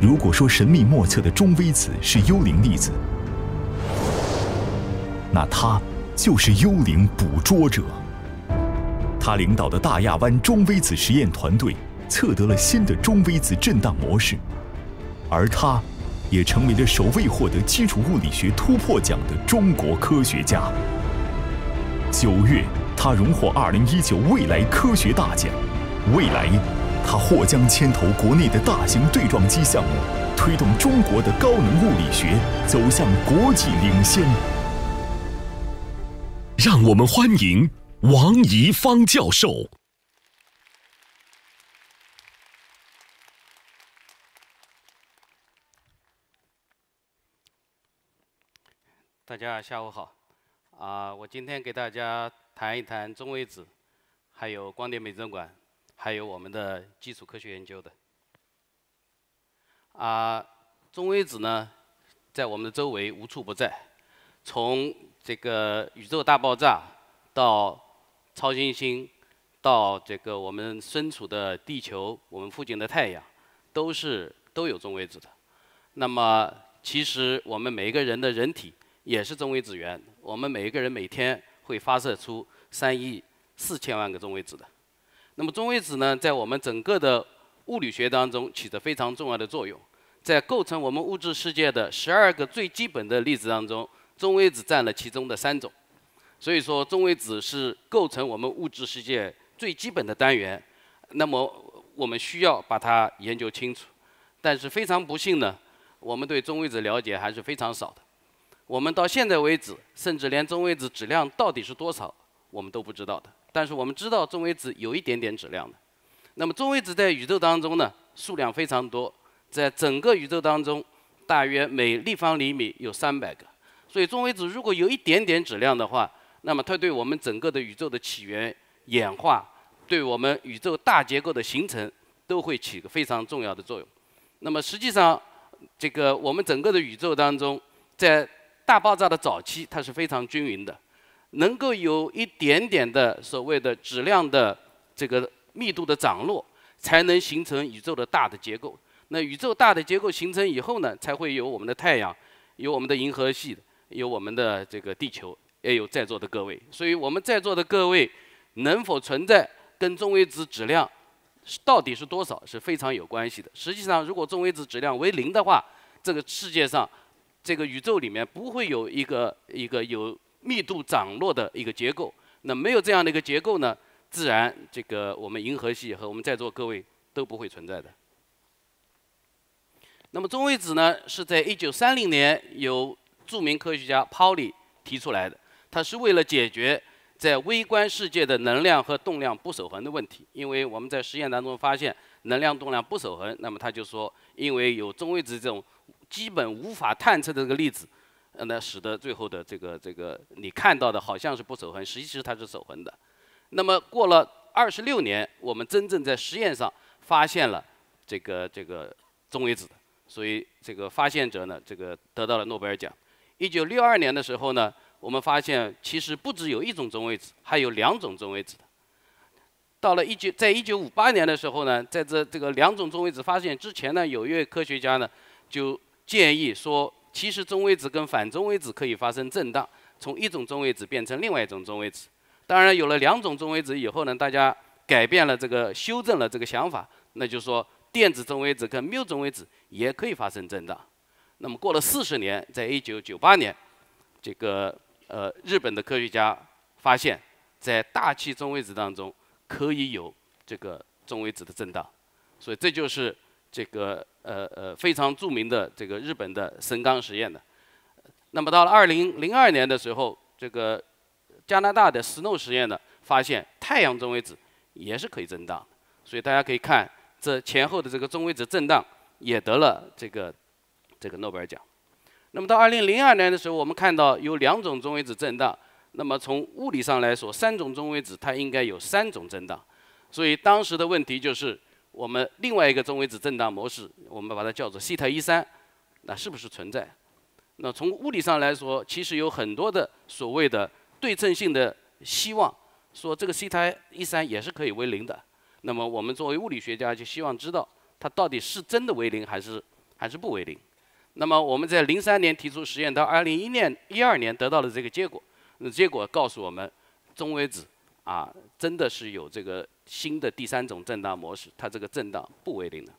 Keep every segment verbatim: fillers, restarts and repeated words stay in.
如果说神秘莫测的中微子是幽灵粒子，那他就是幽灵捕捉者。他领导的大亚湾中微子实验团队测得了新的中微子震荡模式，而他也成为了首位获得基础物理学突破奖的中国科学家。九月，他荣获二零一九未来科学大奖。未来，他或将牵头国内的大型对撞机项目，推动中国的高能物理学走向国际领先。 让我们欢迎王贻芳教授。 大家下午好，啊、呃，我今天给大家谈一谈中微子，还有光电美诊馆，还有我们的基础科学研究的。啊、呃，中微子呢，在我们的周围无处不在，从这个宇宙大爆炸到超新星，到这个我们身处的地球，我们附近的太阳，都是都有中微子的。那么，其实我们每一个人的人体也是中微子源，我们每一个人每天会发射出三亿四千万个中微子的。那么中微子呢，在我们整个的物理学当中起着非常重要的作用，在构成我们物质世界的十二个最基本的粒子当中，中微子占了其中的三种。所以说，中微子是构成我们物质世界最基本的单元。那么我们需要把它研究清楚。但是非常不幸呢，我们对中微子了解还是非常少的。我们到现在为止，甚至连中微子质量到底是多少，我们都不知道的。但是我们知道中微子有一点点质量的。那么中微子在宇宙当中呢，数量非常多，在整个宇宙当中，大约每立方厘米有三百个。所以中微子如果有一点点质量的话，那么它对我们整个的宇宙的起源、演化，对我们宇宙大结构的形成，都会起个非常重要的作用。那么实际上，这个我们整个的宇宙当中，在大爆炸的早期，它是非常均匀的，能够有一点点的所谓的质量的这个密度的涨落，才能形成宇宙的大的结构。那宇宙大的结构形成以后呢，才会有我们的太阳，有我们的银河系，有我们的这个地球，也有在座的各位。所以我们在座的各位能否存在，跟中微子质量到底是多少是非常有关系的。实际上，如果中微子质量为零的话，这个世界上这个宇宙里面不会有一个一个有密度涨落的一个结构。那没有这样的一个结构呢，自然这个我们银河系和我们在座各位都不会存在的。那么中微子呢，是在一九三零年由著名科学家泡利提出来的，它是为了解决在微观世界的能量和动量不守恒的问题。因为我们在实验当中发现能量动量不守恒，那么他就说，因为有中微子这种基本无法探测的这个粒子，呃，那使得最后的这个这个你看到的好像是不守恒，实际是它是守恒的。那么过了二十六年，我们真正在实验上发现了这个这个中微子的，所以这个发现者呢，这个得到了诺贝尔奖。一九六二年的时候呢，我们发现其实不只有一种中微子，还有两种中微子的。到了一九，在一九五八年的时候呢，在这这个两种中微子发现之前呢，有一位科学家呢就建议说，其实中微子跟反中微子可以发生震荡，从一种中微子变成另外一种中微子。当然，有了两种中微子以后呢，大家改变了这个，修正了这个想法，那就是说电子中微子跟缪中微子也可以发生震荡。那么过了四十年，在一九九八年，这个呃日本的科学家发现，在大气中微子当中可以有这个中微子的震荡，所以这就是这个呃呃非常著名的这个日本的神冈实验的。那么到了二零零二年的时候，这个加拿大的 Snow 实验呢，发现太阳中微子也是可以震荡的。所以大家可以看这前后的这个中微子震荡也得了这个这个诺贝尔奖。那么到二零零二年的时候，我们看到有两种中微子震荡。那么从物理上来说，三种中微子它应该有三种震荡。所以当时的问题就是，我们另外一个中微子震荡模式，我们把它叫做西塔一三，那是不是存在？那从物理上来说，其实有很多的所谓的对称性的希望，说这个西塔一三也是可以为零的。那么我们作为物理学家就希望知道，它到底是真的为零还是还是不为零。那么我们在零三年提出实验，到二零一年一二年得到了这个结果，那结果告诉我们，中微子啊真的是有这个新的第三种震荡模式，它这个震荡不为零的。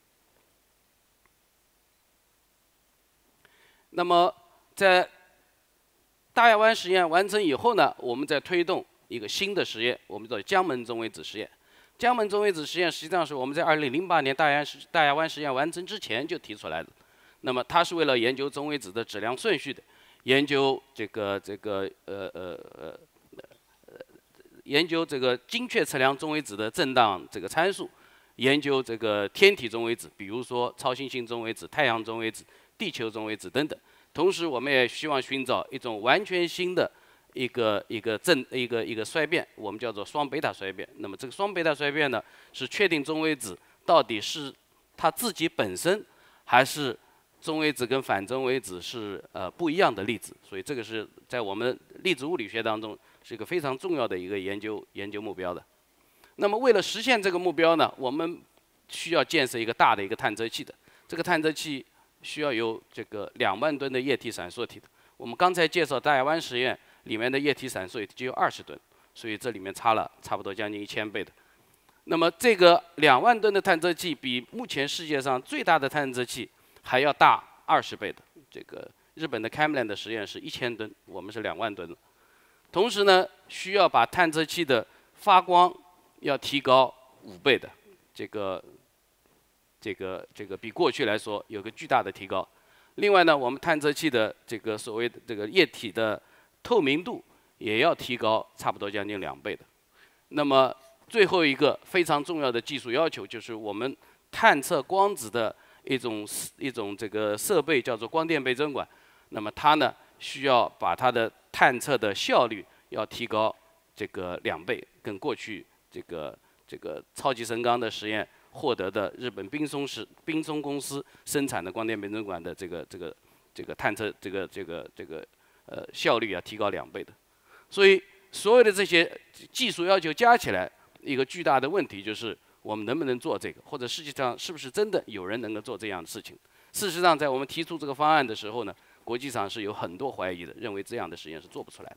那么在大亚湾实验完成以后呢，我们再推动一个新的实验，我们叫江门中微子实验。江门中微子实验实际上是我们在二零零八年大亚实大亚湾实验完成之前就提出来的。那么它是为了研究中微子的质量顺序的，研究这个这个呃呃呃呃研究这个精确测量中微子的震荡这个参数，研究这个天体中微子，比如说超新星中微子、太阳中微子、地球中微子等等。同时，我们也希望寻找一种完全新的一个一个正一个一个衰变，我们叫做双贝塔衰变。那么这个双贝塔衰变呢，是确定中微子到底是它自己本身，还是中微子跟反中微子是呃不一样的粒子。所以这个是在我们粒子物理学当中是一个非常重要的一个研究研究目标的。那么为了实现这个目标呢，我们需要建设一个大的一个探测器的。这个探测器需要有这个两万吨的液体闪烁体的。我们刚才介绍大亚湾实验里面的液体闪烁体只有二十吨，所以这里面差了差不多将近一千倍的。那么这个两万吨的探测器比目前世界上最大的探测器还要大二十倍的。这个日本的 Camland 的实验是一千吨，我们是两万吨。同时呢，需要把探测器的发光要提高五倍的，这个。这个这个比过去来说有个巨大的提高。另外呢，我们探测器的这个所谓的这个液体的透明度也要提高差不多将近两倍的。那么最后一个非常重要的技术要求就是我们探测光子的一种一种这个设备叫做光电倍增管。那么它呢需要把它的探测的效率要提高这个两倍，跟过去这个这个超级神钢的实验获得的日本滨松市滨松公司生产的光电倍增管的这个这个这个探测这个这个这个呃效率要提高两倍的。所以所有的这些技术要求加起来，一个巨大的问题就是我们能不能做这个，或者实际上是不是真的有人能够做这样的事情。事实上，在我们提出这个方案的时候呢，国际上是有很多怀疑的，认为这样的实验是做不出来的。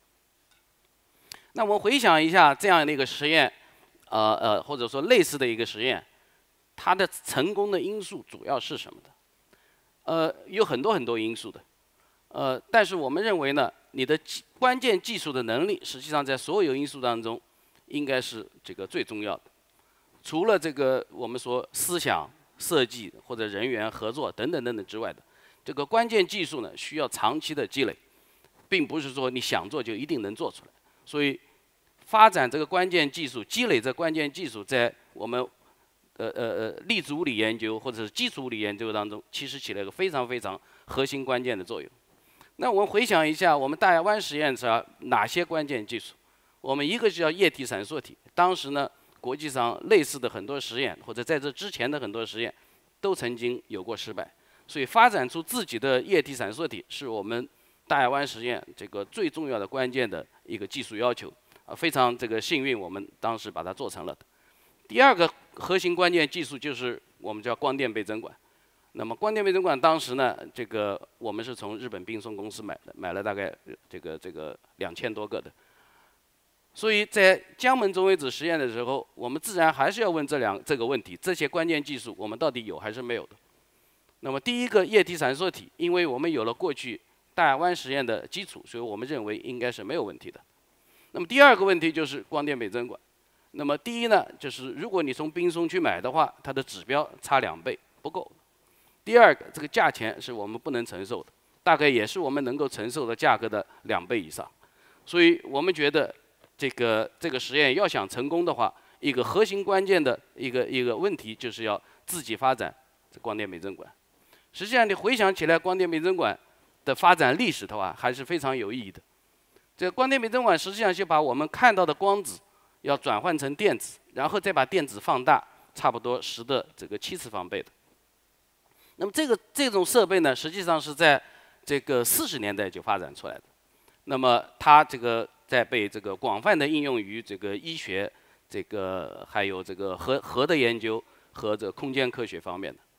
那我们回想一下这样的一个实验。呃呃，或者说类似的一个实验，它的成功的因素主要是什么的？呃，有很多很多因素的。呃，但是我们认为呢，你的关键技术的能力，实际上在所有因素当中，应该是这个最重要的。除了这个我们说思想、设计或者人员合作等等等等之外的，这个关键技术呢，需要长期的积累，并不是说你想做就一定能做出来。所以。发展这个关键技术，积累这关键技术，在我们呃呃呃粒子物理研究或者是基础物理研究当中，其实起了一个非常非常核心关键的作用。那我们回想一下，我们大亚湾实验上哪些关键技术？我们一个是叫液体闪烁体，当时呢，国际上类似的很多实验，或者在这之前的很多实验，都曾经有过失败。所以发展出自己的液体闪烁体，是我们大亚湾实验这个最重要的关键的一个技术要求。啊，非常这个幸运，我们当时把它做成了。第二个核心关键技术就是我们叫光电倍增管。那么光电倍增管当时呢，这个我们是从日本滨松公司买的，买了大概这个这个两千多个的。所以在江门中微子实验的时候，我们自然还是要问这两这个问题：这些关键技术我们到底有还是没有的？那么第一个液体闪烁体，因为我们有了过去大亚湾实验的基础，所以我们认为应该是没有问题的。那么第二个问题就是光电倍增管。那么第一呢，就是如果你从滨松去买的话，它的指标差两倍不够。第二个，这个价钱是我们不能承受的，大概也是我们能够承受的价格的两倍以上。所以我们觉得这个这个实验要想成功的话，一个核心关键的一个一个问题就是要自己发展这光电倍增管。实际上你回想起来，光电倍增管的发展历史的话，还是非常有意义的。这个光电倍增管实际上就把我们看到的光子要转换成电子，然后再把电子放大，差不多十的这个七次方倍的。那么这个这种设备呢，实际上是在这个四十年代就发展出来的。那么它这个在被这个广泛的应用于这个医学，这个还有这个核核的研究和这个空间科学方面的。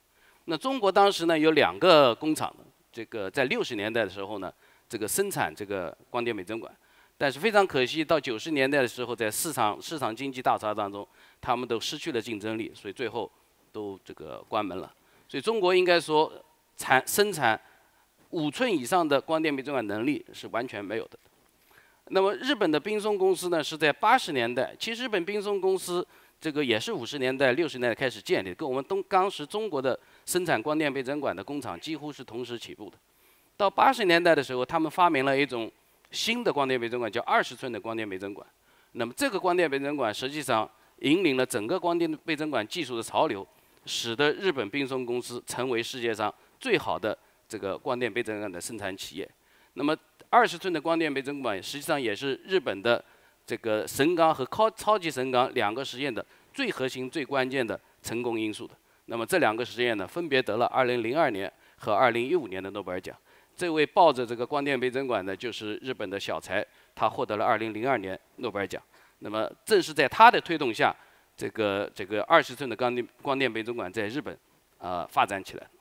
那中国当时呢有两个工厂，这个在六十年代的时候呢，这个生产这个光电倍增管，但是非常可惜，到九十年代的时候，在市场市场经济大潮当中，他们都失去了竞争力，所以最后都这个关门了。所以中国应该说产生产五寸以上的光电倍增管能力是完全没有的。那么日本的滨松公司呢，是在八十年代，其实日本滨松公司这个也是五十年代、六十年代开始建立，跟我们东当时中国的生产光电倍增管的工厂几乎是同时起步的。到八十年代的时候，他们发明了一种新的光电倍增管，叫二十寸的光电倍增管。那么这个光电倍增管实际上引领了整个光电倍增管技术的潮流，使得日本滨松公司成为世界上最好的这个光电倍增管的生产企业。那么二十寸的光电倍增管实际上也是日本的这个神冈和超超级神冈两个实验的最核心、最关键的成功因素的。那么这两个实验呢，分别得了二零零二年和二零一五年的诺贝尔奖。这位抱着这个光电倍增管的，就是日本的小柴，他获得了二零零二年诺贝尔奖。那么正是在他的推动下，这个这个二十寸的光电光电倍增管在日本啊、呃、发展起来。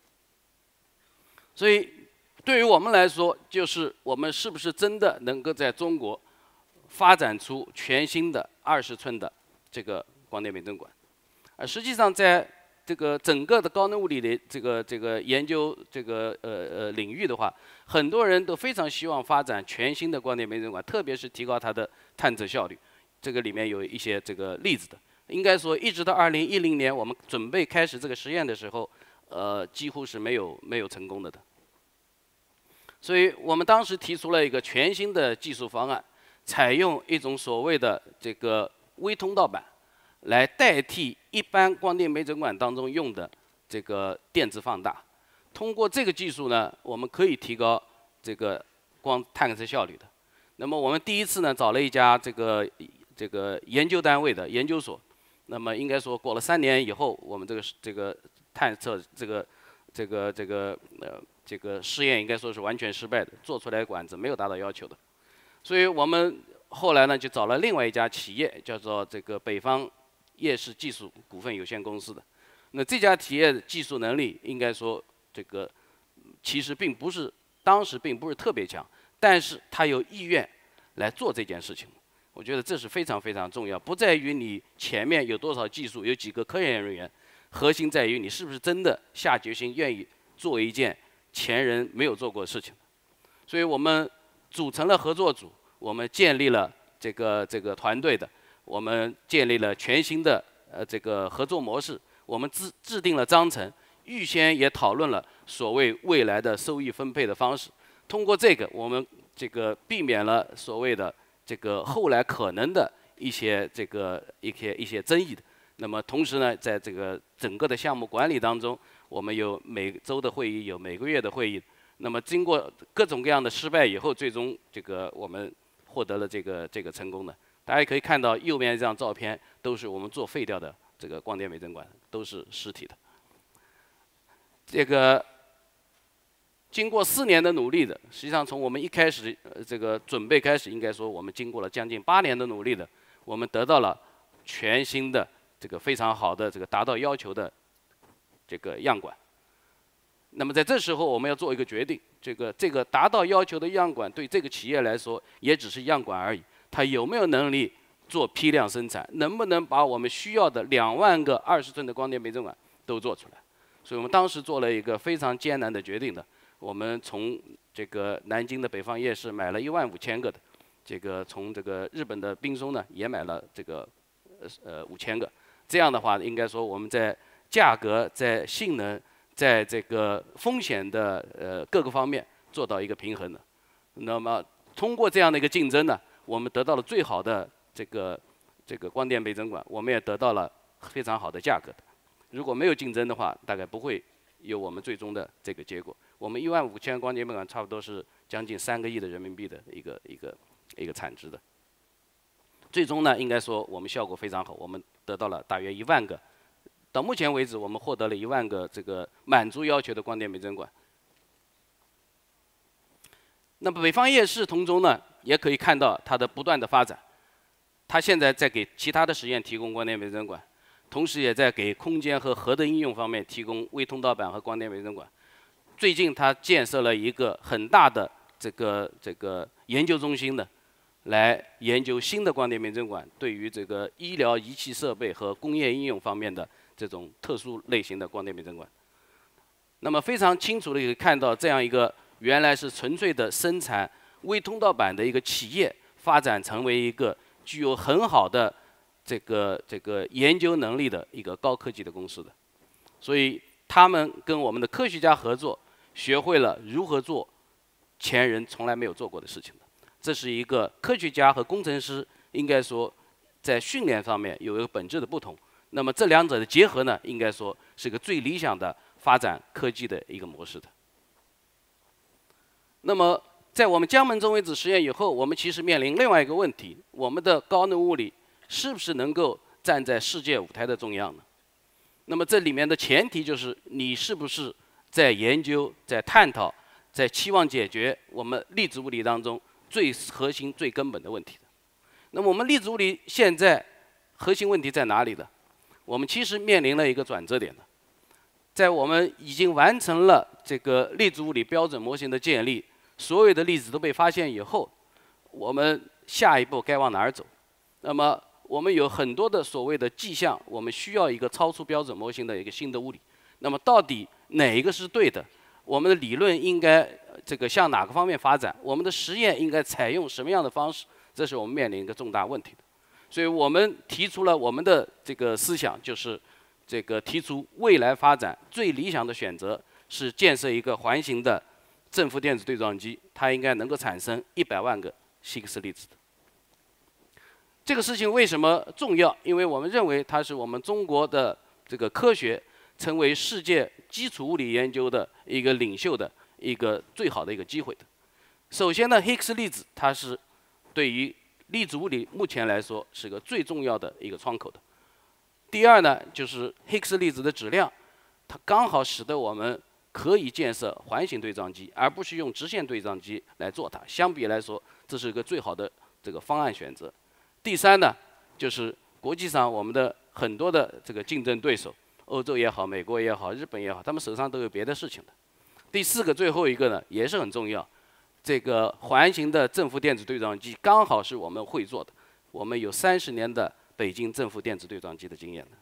所以对于我们来说，就是我们是不是真的能够在中国发展出全新的二十寸的这个光电倍增管？而实际上在这个整个的高能物理的这个这个研究这个呃呃领域的话，很多人都非常希望发展全新的光电倍增管，特别是提高它的探测效率。这个里面有一些这个例子的。应该说，一直到二零一零年我们准备开始这个实验的时候，呃，几乎是没有没有成功的的。所以我们当时提出了一个全新的技术方案，采用一种所谓的这个微通道板，来代替一般光电倍增管当中用的这个电子放大。通过这个技术呢，我们可以提高这个光探测效率的。那么我们第一次呢，找了一家这个这个研究单位的研究所。那么应该说，过了三年以后，我们这个这个探测这个这个这个呃这个试验应该说是完全失败的，做出来的管子没有达到要求的。所以我们后来呢，就找了另外一家企业，叫做这个北方夜视技术股份有限公司的。那这家企业的技术能力应该说，这个其实并不是当时并不是特别强，但是他有意愿来做这件事情。我觉得这是非常非常重要，不在于你前面有多少技术，有几个科研人员，核心在于你是不是真的下决心愿意做一件前人没有做过的事情。所以我们组成了合作组，我们建立了这个这个团队的，我们建立了全新的呃这个合作模式，我们制制定了章程，预先也讨论了所谓未来的收益分配的方式。通过这个，我们这个避免了所谓的这个后来可能的一些这个一些一些争议的。那么同时呢，在这个整个的项目管理当中，我们有每周的会议，有每个月的会议。那么经过各种各样的失败以后，最终这个我们获得了这个这个成功的。大家可以看到右边这张照片，都是我们做废掉的这个光电倍增管，都是实体的。这个经过四年的努力的，实际上从我们一开始呃这个准备开始，应该说我们经过了将近八年的努力的，我们得到了全新的这个非常好的这个达到要求的这个样管。那么在这时候我们要做一个决定，这个这个达到要求的样管对这个企业来说也只是样管而已，它有没有能力做批量生产，能不能把我们需要的两万个二十寸的光电倍增管都做出来？所以我们当时做了一个非常艰难的决定的。我们从这个南京的北方夜视买了一万五千个的，这个从这个日本的滨松呢也买了这个呃五千个。这样的话，应该说我们在价格、在性能、在这个风险的呃各个方面做到一个平衡的。那么通过这样的一个竞争呢，我们得到了最好的这个这个光电倍增管，我们也得到了非常好的价格的。如果没有竞争的话，大概不会有我们最终的这个结果。我们一万五千光电倍增管差不多是将近三个亿的人民币的一个一个一个产值的。最终呢，应该说我们效果非常好，我们得到了大约一万个。到目前为止，我们获得了一万个这个满足要求的光电倍增管。那么北方夜视同中呢，也可以看到它的不断的发展。它现在在给其他的实验提供光电倍增管。 同时也在给空间和核的应用方面提供微通道板和光电微针管。最近，它建设了一个很大的这个这个研究中心呢，来研究新的光电微针管对于这个医疗仪器设备和工业应用方面的这种特殊类型的光电微针管。那么非常清楚的可以看到，这样一个原来是纯粹的生产微通道板的一个企业，发展成为一个具有很好的这个这个研究能力的一个高科技的公司的。所以他们跟我们的科学家合作，学会了如何做前人从来没有做过的事情的。这是一个科学家和工程师应该说在训练方面有一个本质的不同。那么这两者的结合呢，应该说是个最理想的发展科技的一个模式的。那么在我们江门中微子实验以后，我们其实面临另外一个问题：我们的高能物理是不是能够站在世界舞台的中央呢？那么这里面的前提就是你是不是在研究、在探讨、在期望解决我们粒子物理当中最核心、最根本的问题的。那么我们粒子物理现在核心问题在哪里呢？我们其实面临了一个转折点的。在我们已经完成了这个粒子物理标准模型的建立，所有的粒子都被发现以后，我们下一步该往哪儿走？那么我们有很多的所谓的迹象，我们需要一个超出标准模型的一个新的物理。那么到底哪一个是对的？我们的理论应该这个向哪个方面发展？我们的实验应该采用什么样的方式？这是我们面临一个重大问题的。所以我们提出了我们的这个思想，就是这个提出未来发展最理想的选择是建设一个环形的正负电子对撞机，它应该能够产生一百万个希格斯粒子的。这个事情为什么重要？因为我们认为它是我们中国的这个科学成为世界基础物理研究的一个领袖的一个最好的一个机会的。首先呢，希格斯粒子它是对于粒子物理目前来说是个最重要的一个窗口的。第二呢，就是希格斯粒子的质量，它刚好使得我们可以建设环形对撞机，而不是用直线对撞机来做它。相比来说，这是一个最好的这个方案选择。第三呢，就是国际上我们的很多的这个竞争对手，欧洲也好，美国也好，日本也好，他们手上都有别的事情的。第四个，最后一个呢，也是很重要。这个环形的正负电子对撞机刚好是我们会做的，我们有三十年的北京正负电子对撞机的经验的。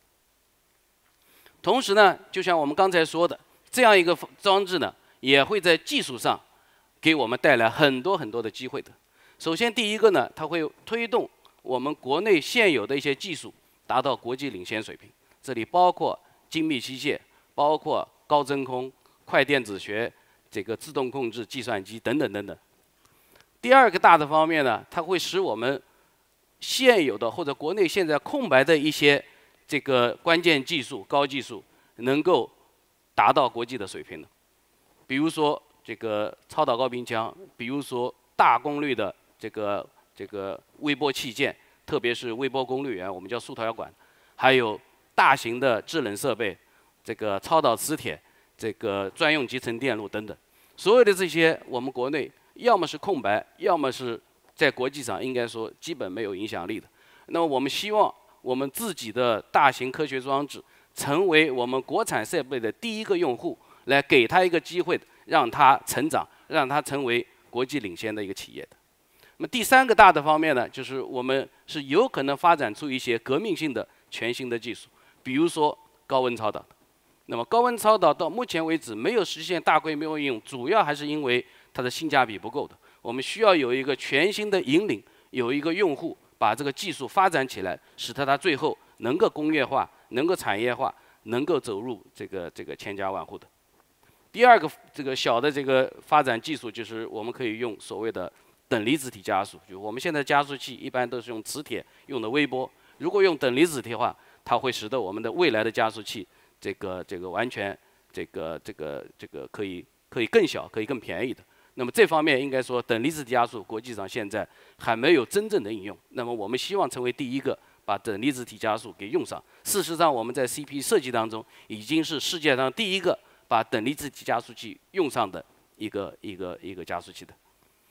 同时呢，就像我们刚才说的，这样一个装置呢，也会在技术上给我们带来很多很多的机会的。首先，第一个呢，它会推动我们国内现有的一些技术达到国际领先水平，这里包括精密机械，包括高真空、快电子学、这个自动控制计算机等等等等。第二个大的方面呢，它会使我们现有的或者国内现在空白的一些这个关键技术、高技术能够达到国际的水平的。比如说这个超导高频枪，比如说大功率的这个这个微波器件，特别是微波功率源，我们叫束条管，还有大型的制冷设备，这个超导磁铁，这个专用集成电路等等。所有的这些，我们国内要么是空白，要么是在国际上应该说基本没有影响力的。那么我们希望我们自己的大型科学装置成为我们国产设备的第一个用户，来给它一个机会，让它成长，让它成为国际领先的一个企业的。那么第三个大的方面呢，就是我们是有可能发展出一些革命性的全新的技术，比如说高温超导。那么高温超导到目前为止没有实现大规模应用，主要还是因为它的性价比不够的。我们需要有一个全新的引领，有一个用户把这个技术发展起来，使得它最后能够工业化、能够产业化、能够走入这个这个千家万户的。第二个这个小的这个发展技术就是我们可以用所谓的等离子体加速，就我们现在加速器一般都是用磁铁用的微波，如果用等离子体的话，它会使得我们的未来的加速器这个这个完全这个这个这个可以可以更小，可以更便宜的。那么这方面应该说等离子体加速国际上现在还没有真正的应用。那么我们希望成为第一个把等离子体加速给用上。事实上我们在 C P 设计当中已经是世界上第一个把等离子体加速器用上的一个一个一个加速器的。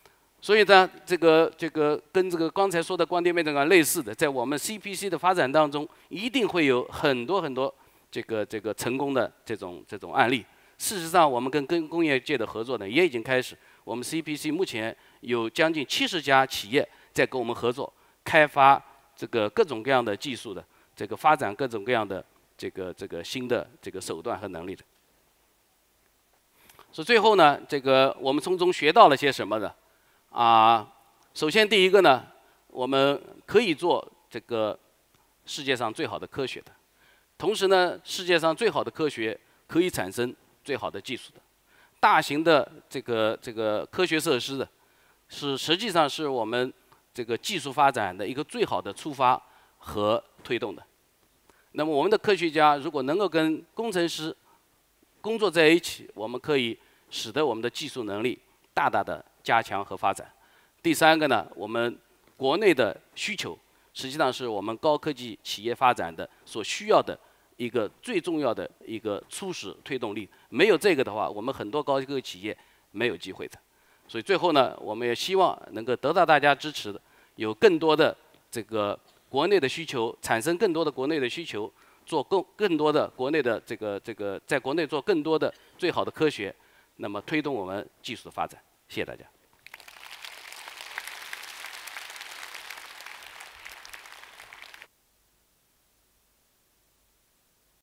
所以呢，这个这个跟这个刚才说的光电面诊类似的，在我们 C P C 的发展当中，一定会有很多很多这个这个成功的这种这种案例。事实上，我们跟跟工业界的合作呢，也已经开始。我们 C P C 目前有将近七十家企业在跟我们合作，开发这个各种各样的技术的，这个发展各种各样的这个这个新的这个手段和能力的。所以最后呢，这个我们从中学到了些什么呢？啊，首先第一个呢，我们可以做这个世界上最好的科学的，同时呢，世界上最好的科学可以产生最好的技术的。大型的这个这个科学设施的，是实际上是我们这个技术发展的一个最好的出发和推动的。那么我们的科学家如果能够跟工程师工作在一起，我们可以使得我们的技术能力大大的加强和发展。第三个呢，我们国内的需求实际上是我们高科技企业发展的所需要的一个最重要的一个初始推动力。没有这个的话，我们很多高科技企业没有机会的。所以最后呢，我们也希望能够得到大家支持的，有更多的这个国内的需求，产生更多的国内的需求，做更更多的国内的这个这个，在国内做更多的最好的科学，那么推动我们技术的发展。谢谢大家。